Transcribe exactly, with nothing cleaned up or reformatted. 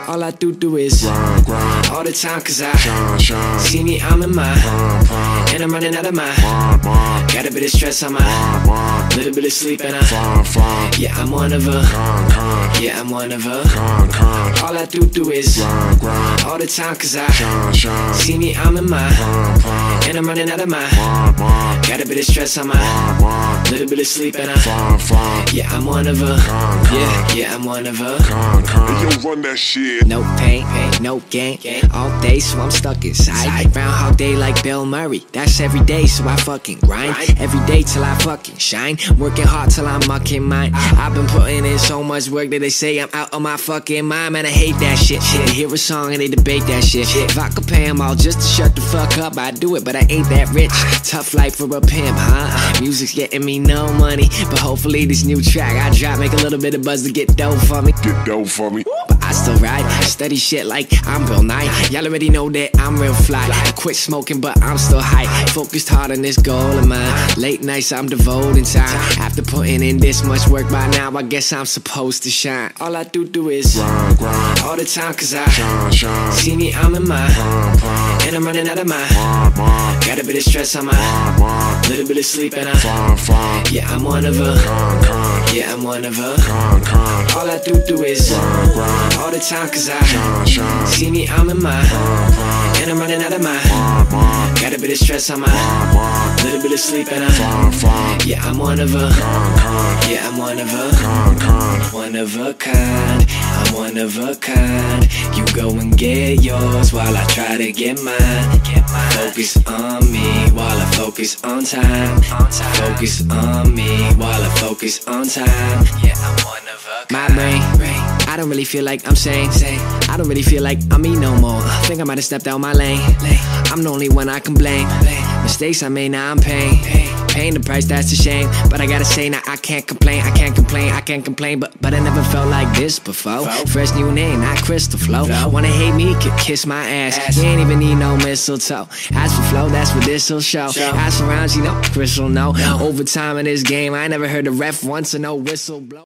All I do do is grind, grind. all the time, cause I Shine, shine. see me, I'm in my Prime, prime. and I'm running out of my Mind, mind. got a bit of stress on my Mind, mind. little bit of sleep and I Fine, fine. yeah, I'm one of a Con, con. yeah, I'm one of a Con, con. all I do do is Grind, grind. all the time, cause I Shine, shine. see me, I'm in my Prime, prime. and I'm running out of my Mind, mind. got a bit of stress on my Mind, mind. little bit of sleep and I Fine, fine. yeah, I'm one of a Con, con. yeah, yeah, I'm one of a Con, con. Hey, yo, run that shit. no pain, no gain, all day, so I'm stuck inside. Groundhog Day like Bill Murray. That's every day, so I fucking grind. Every day till I fucking shine. Working hard till I'm mucking mine. I've been putting in so much work that they say I'm out of my fucking mind. Man, I hate that shit. They hear a song and they debate that shit. If I could pay them all just to shut the fuck up, I'd do it, but I ain't that rich. Tough life for a pimp, huh? Music's getting me no money, but hopefully this new track I drop make a little bit of buzz to get dope for me. Get dope for me. But I still ride, study shit like I'm Bill Nye. Y'all already know that I'm real fly. I quit smoking, but I'm still high. Focused hard on this goal of mine. Late nights, I'm devoting time. After putting in this much work by now, I guess I'm supposed to shine. All I do do is Grind, grind. all the time, cause I Shine, shine. see me, I'm in my Prime, prime. and I'm running out of my Mind, mind. got a bit of stress on my Mind, mind. little bit of sleep and I Fine, fine. yeah, I'm one of a Con, con. yeah, I'm one of a Con, con. all I do do is Grind, grind. all the time, cause I Shine, shine. see me, I'm in my Prime, prime. and I'm running out of my Mind, mind. got a bit of stress on my Mind, mind. little bit of sleep and I Fine, fine. yeah, I'm one of a Con, con. yeah, I'm one of a Con, con. one of a kind, I'm one of a kind. You go and get yours while I try to get mine. Focus on me while I focus on time. Focus on me while I focus on time. Yeah, I'm one of a kind. My brain, I don't really feel like I'm sane. I don't really feel like I'm me no more. I think I might have stepped out my lane. I'm the only one I can blame. Mistakes I made, now I'm paying. Paying the price, that's a shame. But I gotta say, now I can't complain. I can't complain, I can't complain. But but I never felt like this before. Fresh new name, not Crystal Flow. Wanna hate me, could kiss my ass. You ain't even need no mistletoe. As for flow, that's what this'll show. As for rounds, you know, Chris will know. Overtime in this game, I never heard a ref once or no whistle blow.